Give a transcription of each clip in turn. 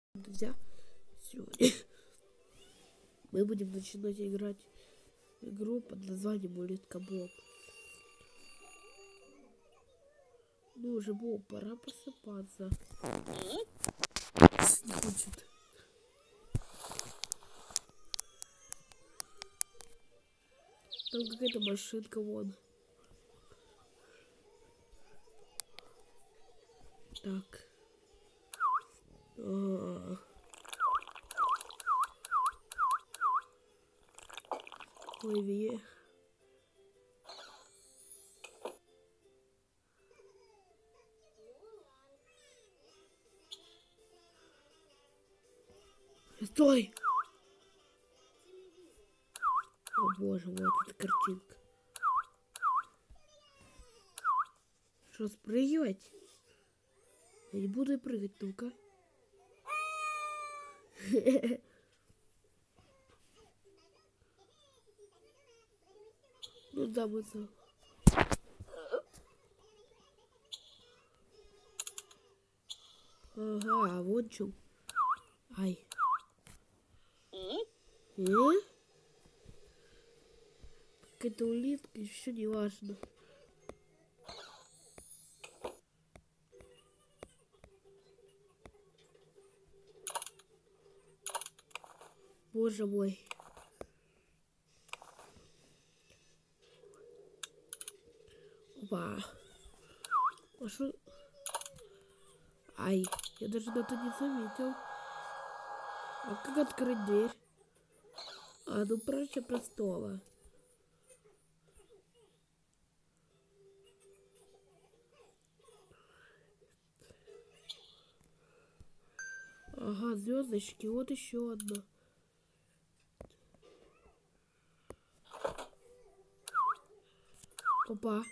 Друзья, сегодня мы будем начинать играть в игру под названием Улитка Боб. Ну уже, Боб, пора просыпаться. Не хочет. Там какая-то машинка вон. Так. Плыви. Стой! О боже мой, это картинка. Что, спрыгивать? Я не буду прыгать, ну-ка. Ну да, мы там. Ага, а вот чё. Ай. Какая-то улитка, еще не важно. Боже мой. Опа. А шо? Ай, я даже на это не заметил. А как открыть дверь? А, ну проще простого. Ага, звездочки, вот еще одна. Опа.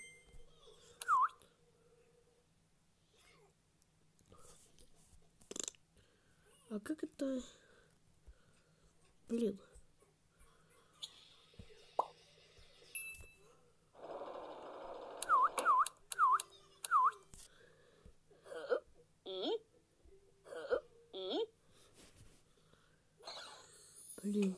А как это? Блин. Блин.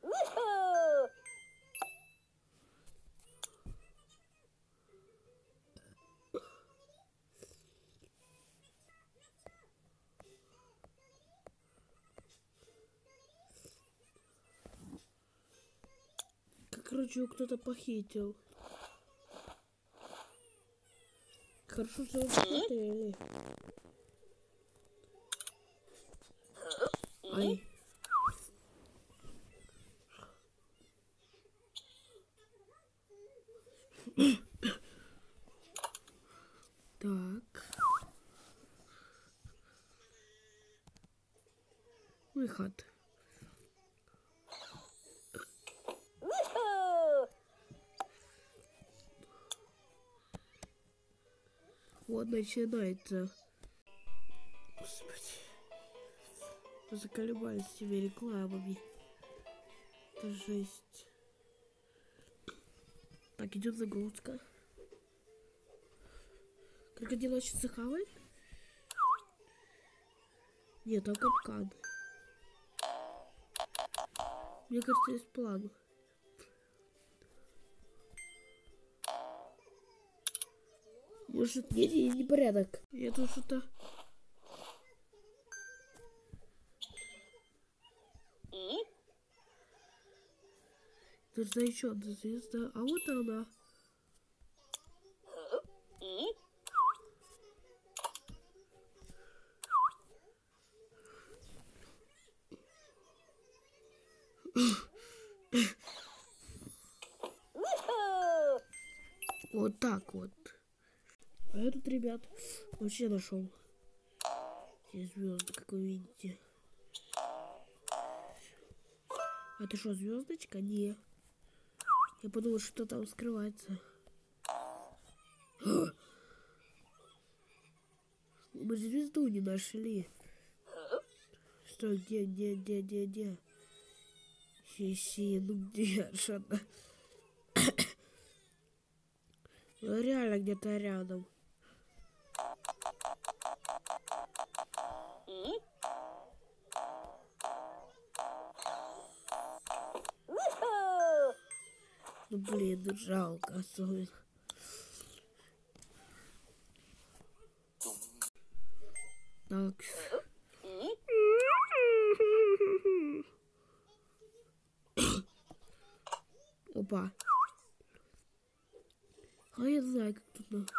Короче, его кто-то похитил. Хорошо, что вы посмотрели. Ай. Так. Выход. Вот начинается. Господи. Заколебались с этими рекламами. Это жесть. Так, идет загрузка. Крокодил очень захавает? Нет, там капкан. Мне кажется, есть план. Может, нет, непорядок. Я тут что-то... Должна еще одна звезда. А вот она. Вот так вот. А этот, ребят, вообще нашел. Все звезды, как вы видите. А это что, звездочка? Не. Я подумал, что там скрывается. Мы же звезду не нашли. Что, где? Си, ну где же она? Ну реально где-то рядом. Ну блин, ну жалко особенно. Так. Опа. А я знаю, как тут надо.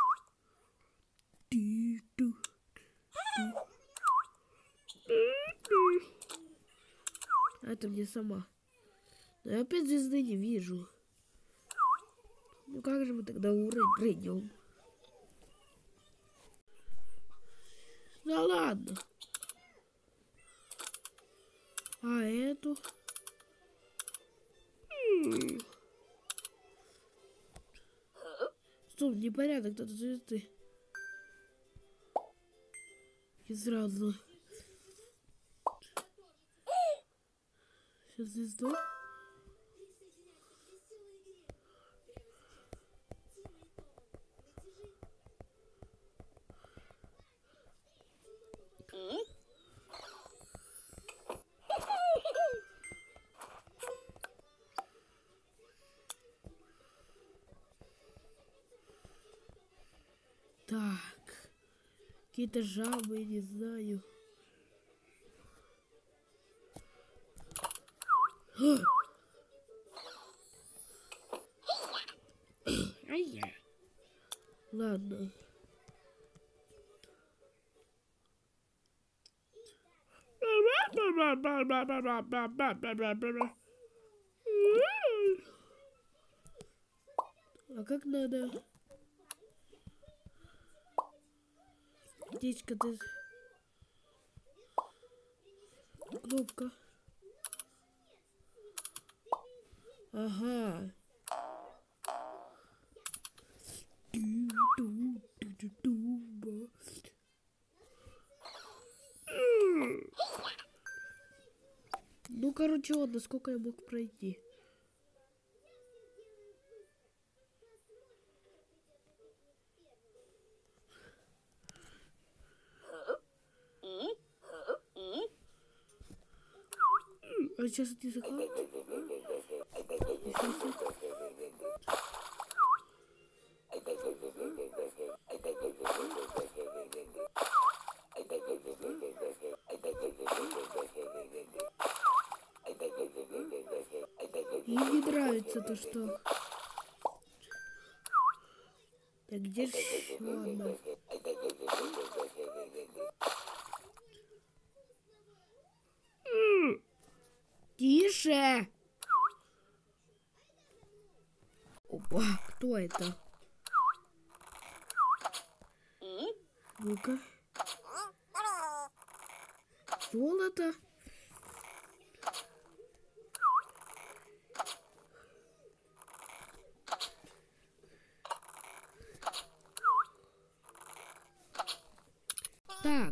А это мне сама. Но я опять звезды не вижу. Ну как же мы тогда уровень пройдем? Да ладно. А эту? Стоп, непорядок, тут звезды. И сразу. Сейчас звезду. Так. Какие-то жабы, не знаю. Ай-я. Ладно. А как надо? Птичка, ты... Кнопка. Ага. Ну, короче, вот насколько я мог пройти. А сейчас это языка? Ей не нравится то, что... Так где же еще одна? Тише! Опа, кто это? Ну-ка. Золото? Так.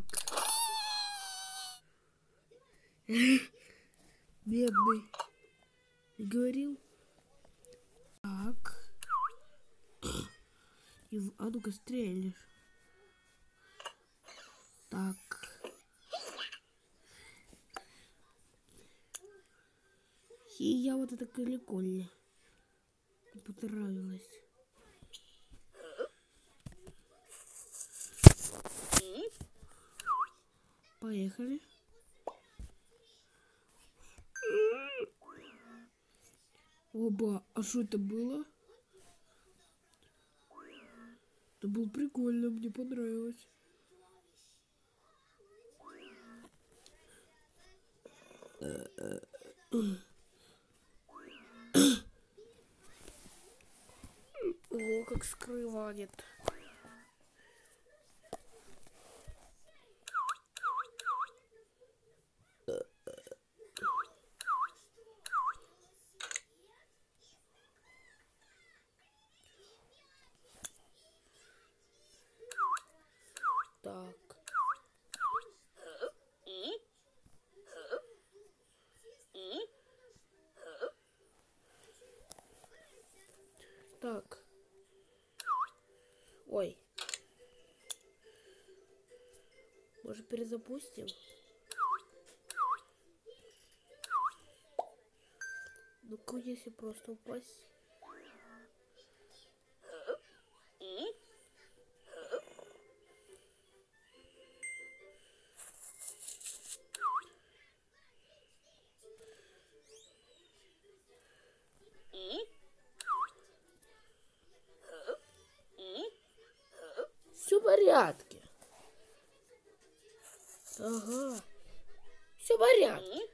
Бедный. Говорил. Так. А ну-ка стрельнешь. Так. И я вот это прикольно. Понравилось. Поехали. Оба, а что это было? Это было прикольно, мне понравилось. О, как скрывает. Так. Так. Ой. Может, перезапустим? Ну-ка, если просто упасть. порядке. Ага. Все в порядке.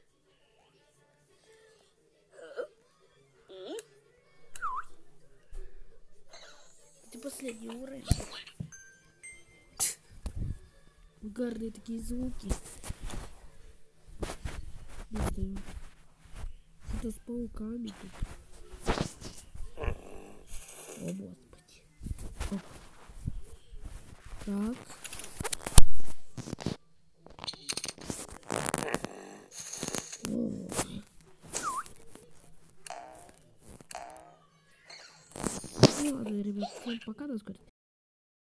Это последний уровень. Угарные такие звуки. Это с пауками тут. О, Господи. Оп. Так. Ну ладно, ребят, всем пока, до скорости.